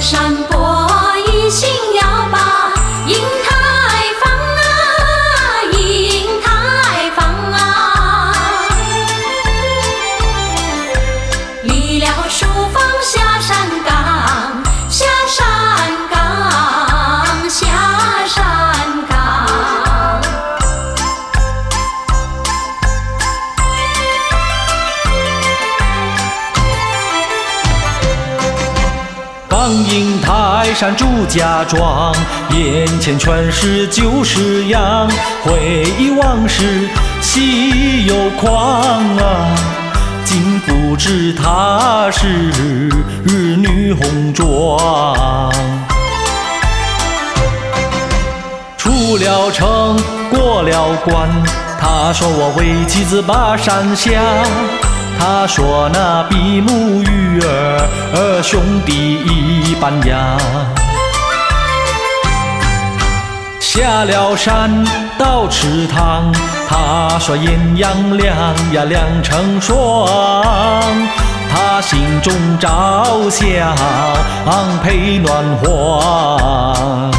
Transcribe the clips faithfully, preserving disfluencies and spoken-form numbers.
山坡一心要把银台放啊，银台放啊，离了书房下山岗，下山岗，下山岗。 放映台山祝家庄，眼前全是旧式样，回忆往事喜又狂啊！竟不知她是女红妆。出了城，过了关，她说我为妻子把山下。他说那比目鱼儿兄弟一般呀。下了山到池塘，他说艳阳亮呀亮成霜，他心中着想配暖黄。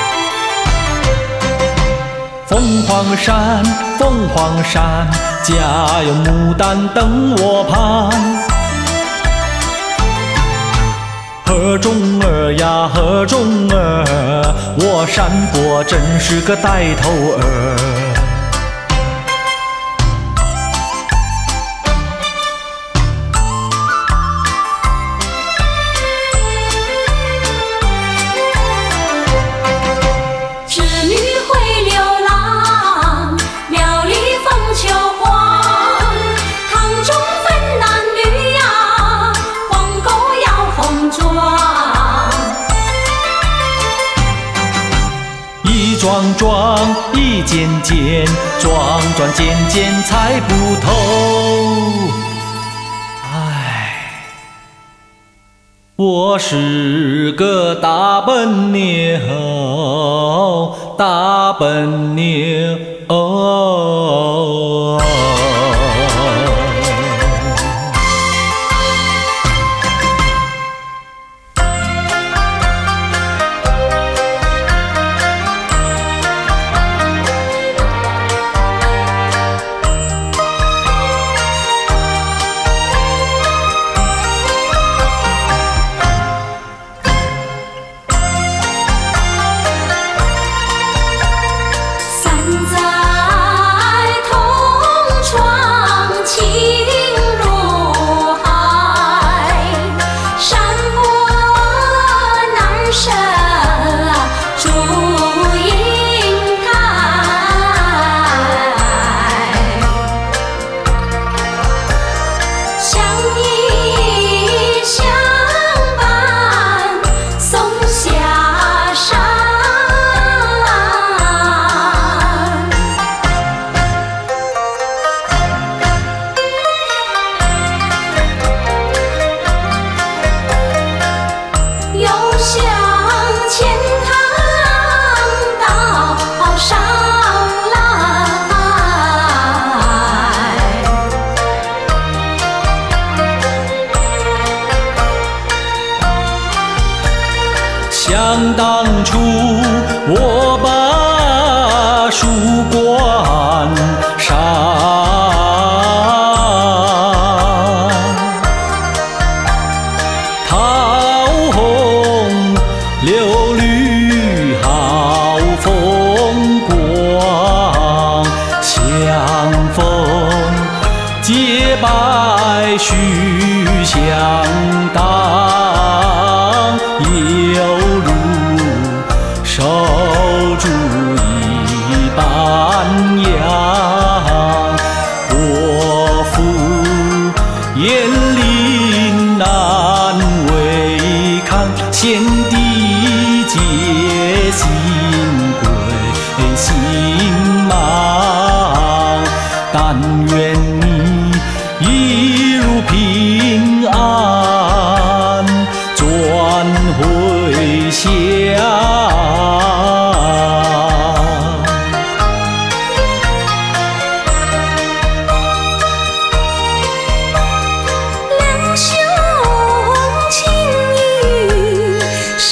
凤凰山，凤凰山，家有牡丹等我盼。河中儿呀河中儿，我山伯真是个带头儿。桩桩一件件，桩桩件件猜不透。唉，我是个大笨牛，大笨牛。哦想当初我把书馆上，桃红柳绿好风光，相逢结拜须相当，犹如守住一般样。我父严令难违抗，先帝皆信归心忙。但愿你一路平安，转回乡。 两兄情谊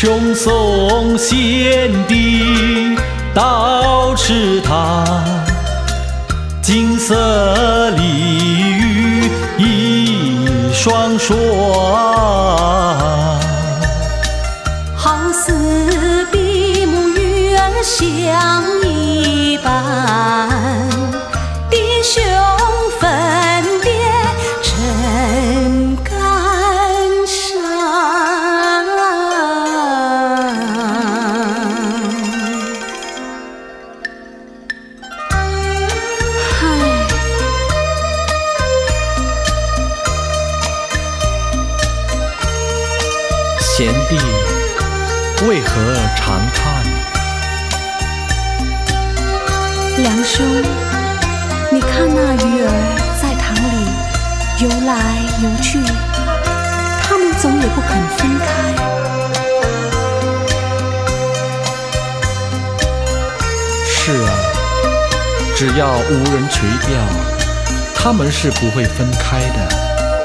雄松献帝到池塘，金色鲤鱼一双双， 好似比目鱼儿相一般，弟兄分别真感伤。 贤弟为何长叹？ 梁兄，你看那鱼儿在塘里游来游去，它们总也不肯分开。 是啊，只要无人垂钓，它们是不会分开的。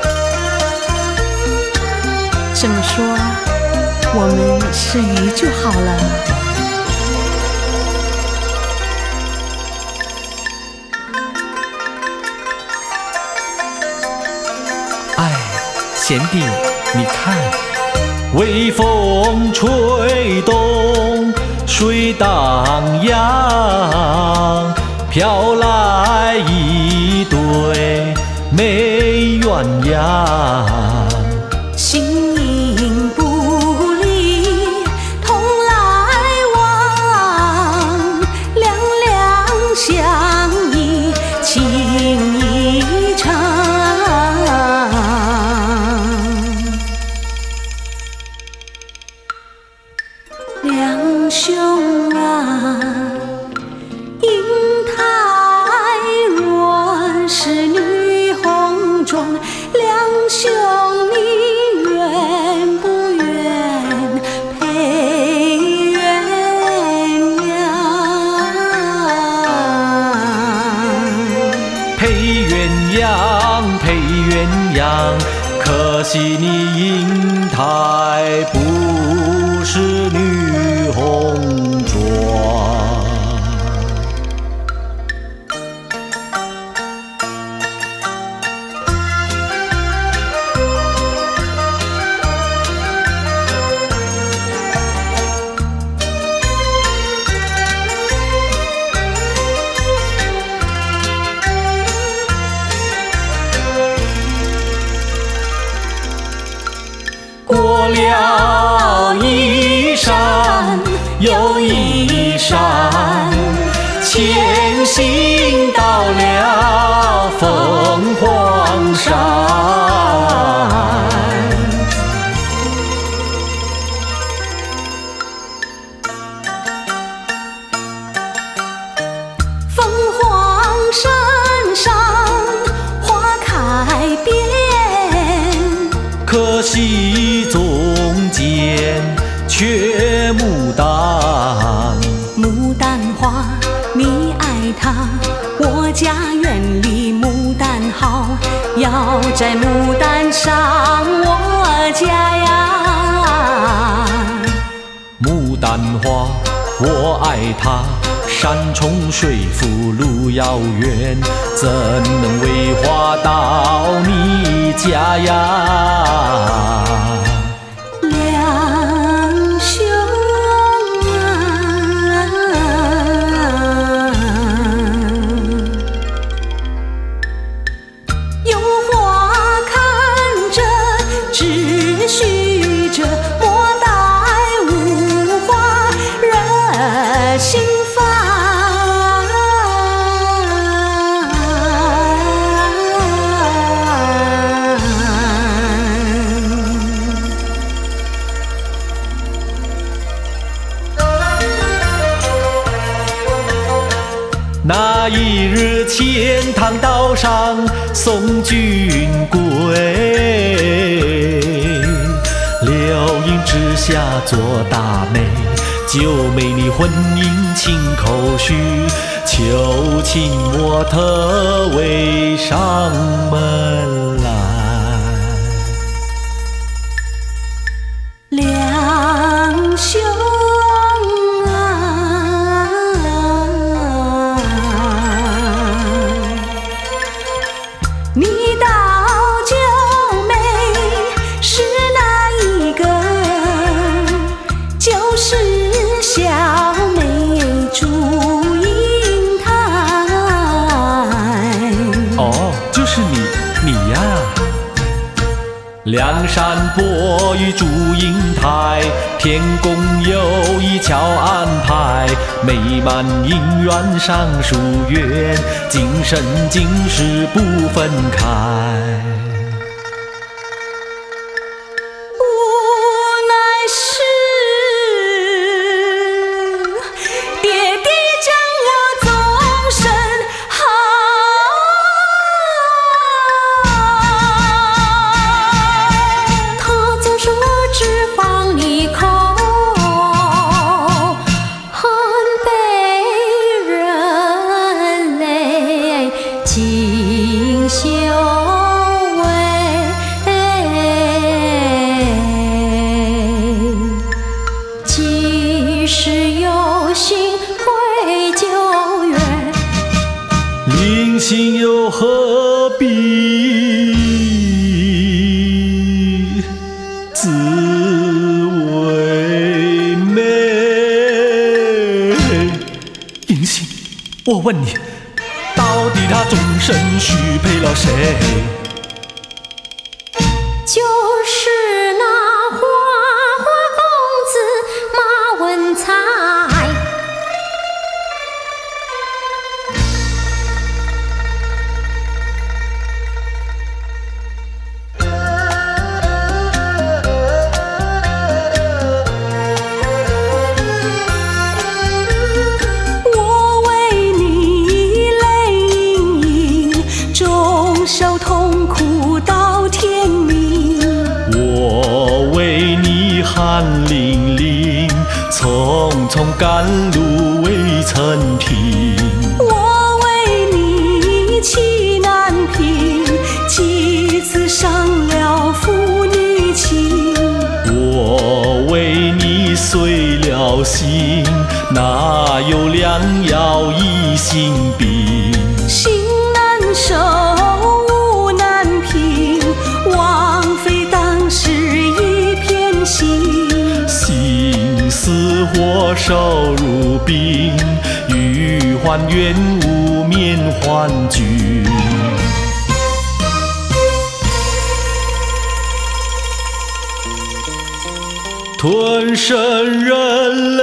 这么说，我们是鱼就好了。 哎，贤弟，你看，微风吹动，水荡漾，飘来一对美鸳鸯。 形影不离，同来往，两两相依，情意长。梁兄啊，英台若是女红妆，梁兄你愿不愿配鸳鸯？ 配鸳鸯，配鸳鸯，可惜你英台不是女红妆。过了一山又一山，前行到了凤凰山。 凤凰山上花开遍， 可惜中间缺牡丹。 牡丹花，你爱它，我家园里牡丹好，要摘牡丹上我家呀。 牡丹花，我爱它，山重水复路遥远，怎能为花到你家呀？ 梁兄啊，有花看着，只许这莫待无花惹心烦。 那一日钱塘岛上送君归，流萤之下做大媒，就美你婚姻亲口续，求亲模特为上门来。 梁到九妹是哪一个？就是小妹祝英台。 哦，就是你，你呀。梁山伯与祝英台，天公有一巧安排，美满姻缘上书院，今生今世不分开。 锦绣为几时有幸会旧园？ 临行又何必自为美？银杏，我问你，到底他终身许配了谁？ 就是那花花公子马文才。我为你泪盈盈，终受痛苦到天明。 我为你汗淋淋，匆匆赶路未曾停。 我为你气难平，几次伤了父女情。 我为你碎了心，哪有良药医心病？ 心难收物难平，枉费当时一片心。 心似火烧如冰，欲还原无眠幻局。吞声忍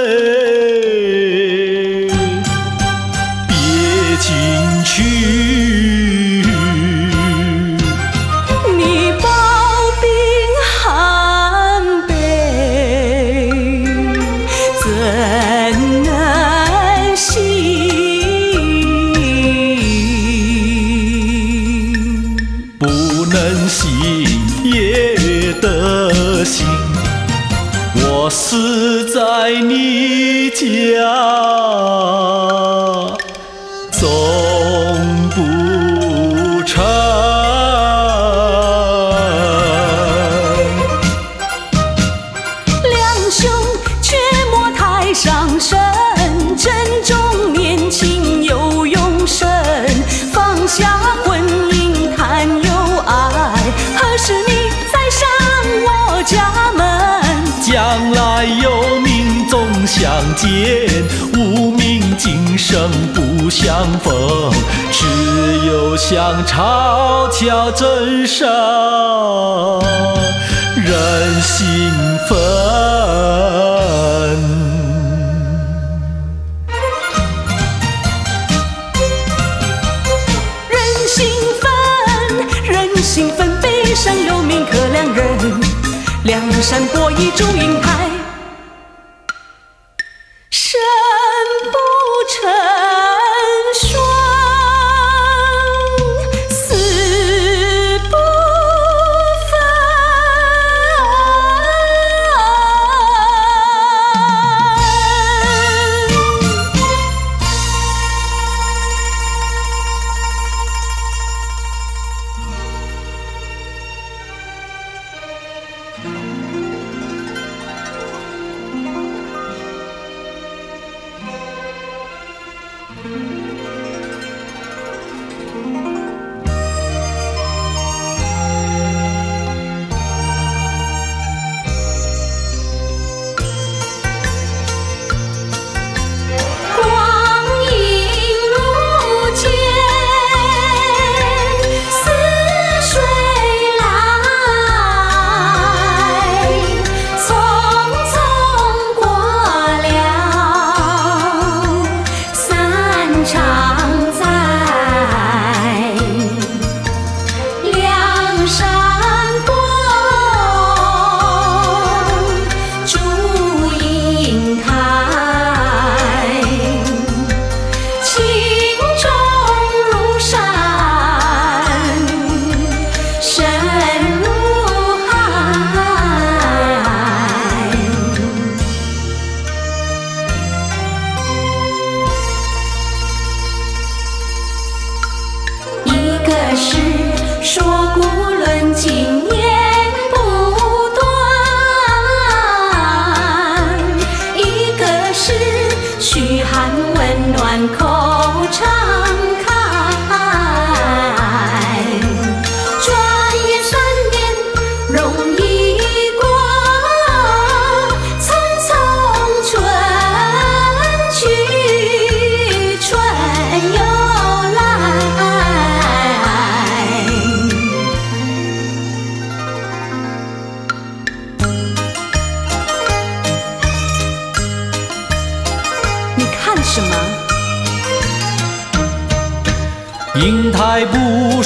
泪，别进去。 你抱冰寒悲，怎能行？ 不能行也得行。我死在你家，总不成。 两兄却莫太伤神，珍重年轻有永生，放下婚姻谈友爱，何时你再上我家门？ 将来有命总相见，无命今生不相逢。只有想悄悄枕上人心分。 人心分，人心分，悲伤留名可两人。梁山伯与祝英台，生不成双，死不分。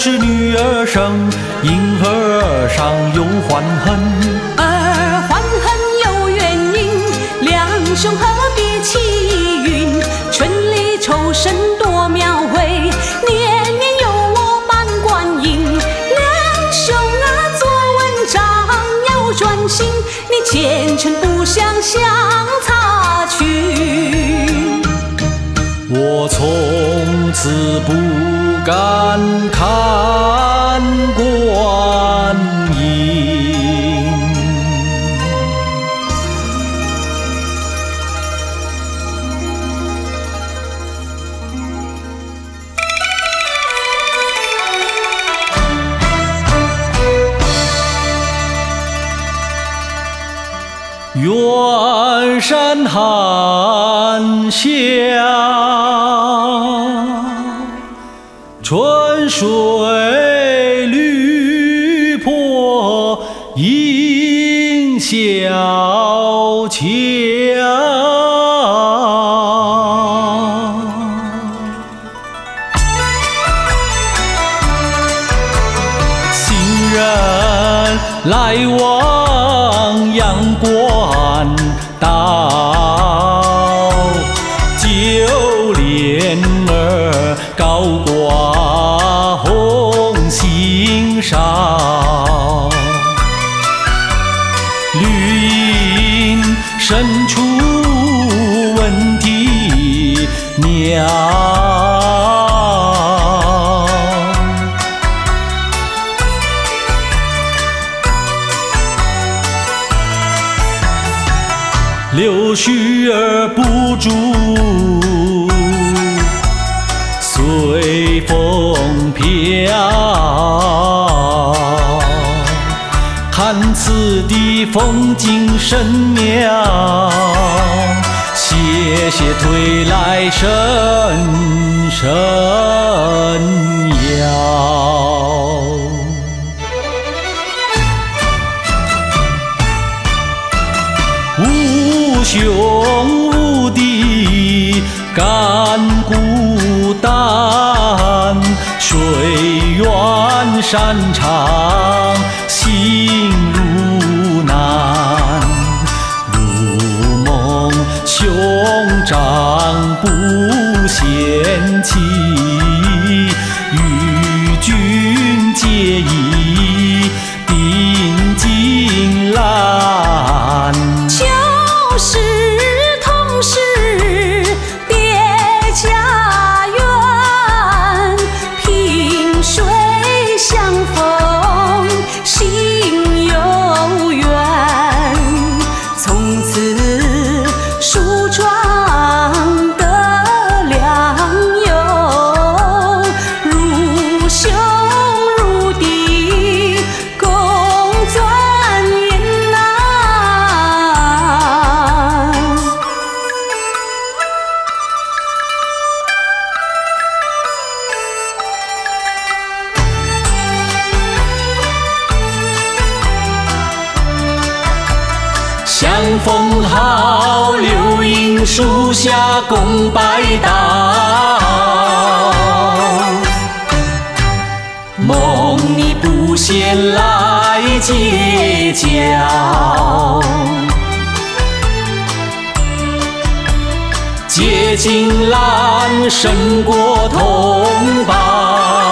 是女儿生，婴儿上有欢恨。 儿欢恨有原因，两兄何必起云？春里抽身多描绘，年年有我伴观影。两兄啊，做文章要专心，你前尘不想向擦去。 我从此不敢看观音。远山含笑，春水绿波映小桥。行人来往阳关道，九莲儿高挂红杏梢，绿荫深处闻啼鸟。柳絮儿不住，随风飘。看此地风景甚妙，斜斜推来深深腰。无兄无弟干孤单，水远山长心如难。如梦兄长不嫌弃，与君结义定金兰。 就是同是别家园，萍水相逢心有缘。从此梳妆得良友，如兄如弟共钻营呐。 相逢好，留影树下共拜倒。梦你不嫌来结交，结金兰胜过同胞。